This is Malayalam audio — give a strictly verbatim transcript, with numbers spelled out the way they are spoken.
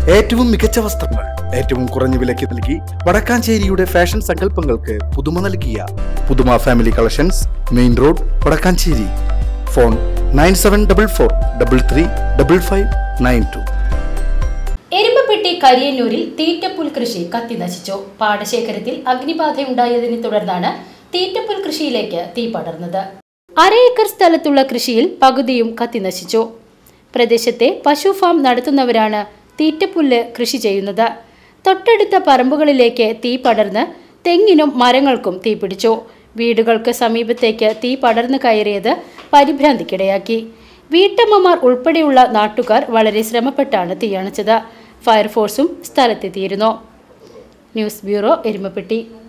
ഏറ്റവും മികച്ച വസ്ത്രങ്ങൾ ഏറ്റവും കുറഞ്ഞ വിലയ്ക്ക് നൽകി വടക്കാഞ്ചേരിയുടെ ഫാഷൻ സങ്കല്പങ്ങൾക്ക് പുതുമ നൽകിയ പുതുമ family collections, main road, Vadakkanchery. Phone nine seven double four double three double five nine two. Erumapetty കരിയന്നൂരിൽ തീറ്റപ്പുൽ കൃഷി കത്തിനശിച്ചു. പാടശേഖരത്തിൽ അഗ്നിബാധയുണ്ടായതിനെ തുടർന്നാണ് തീറ്റപ്പുൽ കൃഷിയിലേക്ക് തീ പടർന്നത്. അര ഏക്കർ സ്ഥലത്തുള്ള കൃഷിയിൽ പകുതിയും കത്തിനശിച്ചു. പ്രദേശത്തെ പശു ഫാം നടത്തുന്നവരാണ് തീറ്റപ്പുല്ല് കൃഷി ചെയ്യുന്നത്. തൊട്ടടുത്ത പറമ്പുകളിലേക്ക് തീ പടർന്ന് തെങ്ങിനും മരങ്ങൾക്കും തീപിടിച്ചു. വീടുകൾക്ക് സമീപത്തേക്ക് തീ പടർന്നു കയറിയത് പരിഭ്രാന്തിക്കിടയാക്കി. വീട്ടമ്മമാർ ഉൾപ്പെടെയുള്ള നാട്ടുകാർ വളരെ ശ്രമപ്പെട്ടാണ് തീയണച്ചത്. ഫയർഫോഴ്സും സ്ഥലത്തെത്തിയിരുന്നു. News bureau, Erumapetty.